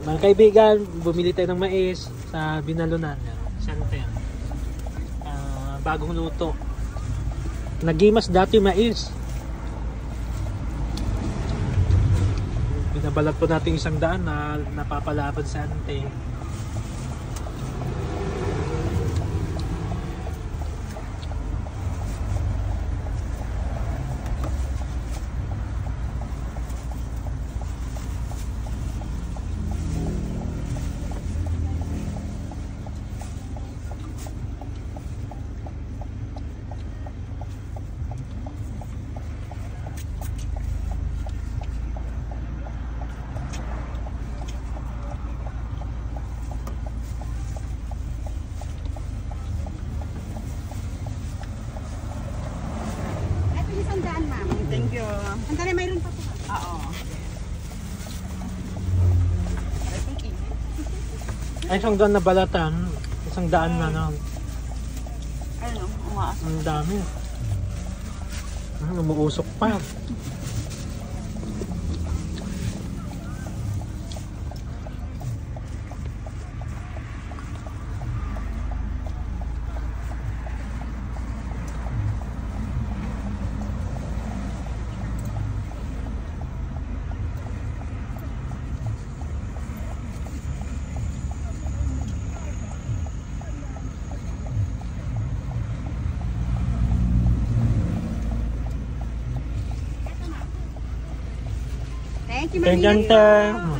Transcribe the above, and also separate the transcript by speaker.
Speaker 1: Mga kaibigan, bumili tayo ng mais sa Binalunan. Center. Bagong luto. Nagimas dati mais. Binabalat po natin 100 na napapalaban sa ante.
Speaker 2: Thank you. Sandali, mayroon pa po. Oo.
Speaker 1: Ay, 100 na balatan. 100 na lang.
Speaker 2: Ano? Umaas.
Speaker 1: Ang dami. Umuusok pa.
Speaker 2: Thank you,
Speaker 1: Thank you,
Speaker 2: Mami.